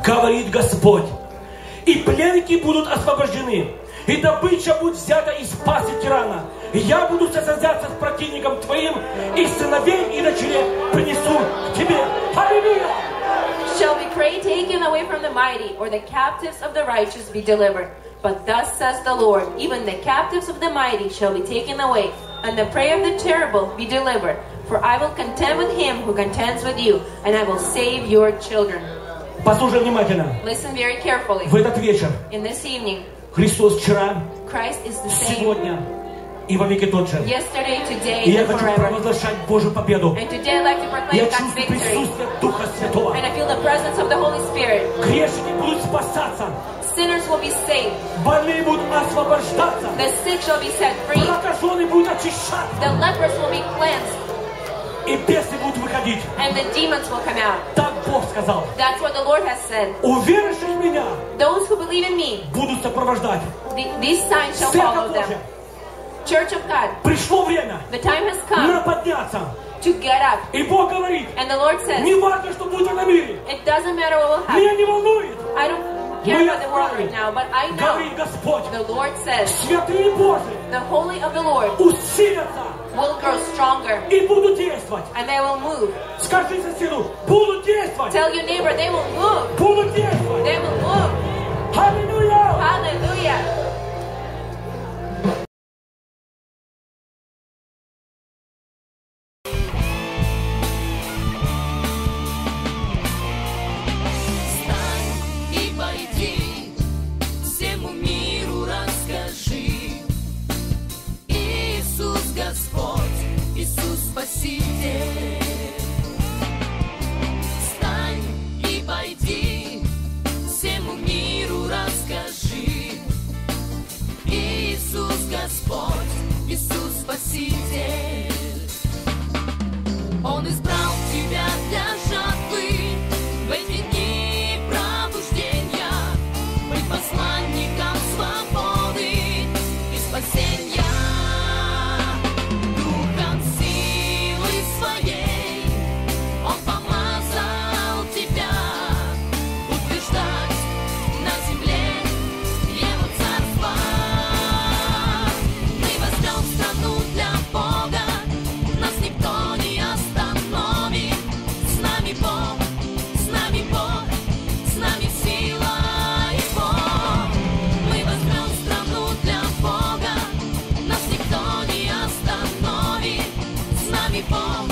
говорит Господь. И пленники будут освобождены, и добыча будет взята из пасти тирана. Я буду состязаться с противником твоим, и сыновей и дочерей принесу к тебе. Аллилуйя! Shall be prey taken away from the mighty, or the captives of the righteous be delivered. But thus says the Lord, even the captives of the mighty shall be taken away, and the prey of the terrible be delivered. For I will contend with him who contends with you, and I will save your children. Послушай внимательно. Listen very carefully. В этот вечер In this evening, Христос вчера, Christ is the same сегодня и во веки тот же. yesterday, today, И я and хочу forever. провозглашать Божью победу. And today I like to proclaim Я God's чувствую victory. присутствие Духа Святого. And I feel the presence of the Holy Spirit. Грешники будут спасаться. Sinners will be saved. Больные будут освобождаться. The sick shall be set free. Прокаженные будут очищаться. The lepers will be cleansed. И бесы будут выходить. And the demons will come out. Так Бог сказал. That's what the Lord has said. Уверующие в меня Those who believe in me, будут сопровождать. these signs shall follow Церковь them. Божья. Church of God, Пришло время the time has мира come подняться. to get up. И Бог говорит, And the Lord says, не важно, что будет на мире. it doesn't matter what will Меня happen. не волнует. I don't care about the world right now, but I know Говорит Господь, the Lord says, святые Божии the holy of the Lord усилятся will grow stronger и будут действовать. and they will move. Скажи соседу, будут действовать. Tell your neighbor they will move. Будут действовать. They will move. Аллилуйя! Hallelujah. Он избрал тебя для жатвы в эти дни пробуждения, быть посланником свободы и спасения. Духом силы своей Он помазал тебя утверждать на земле Его царство. Мы возьмем страну для Бога, нас никто не остановит. С нами Бог, с нами Бог, с нами сила Его. Мы возьмем страну для Бога, нас никто не остановит. С нами Бог.